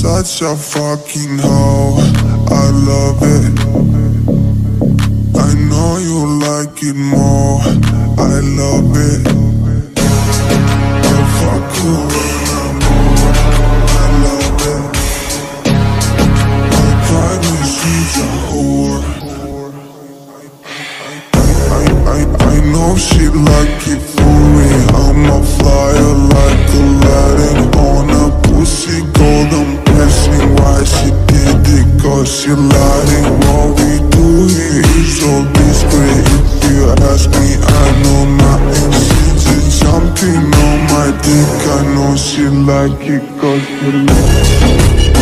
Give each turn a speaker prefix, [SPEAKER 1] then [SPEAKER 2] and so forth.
[SPEAKER 1] Such a fucking hoe, I love it. I know you like it more, I love it. I'll fuck you when I'm bored, I love it. My private she's a whore. I know she like it for me. I'm a flyer like Aladdin on a pussy golden blessing. Why she did it? Cause she lied. What we do here is so discreet. If you ask me, I know nothing. She's just jumping on my dick. I know she like it cause she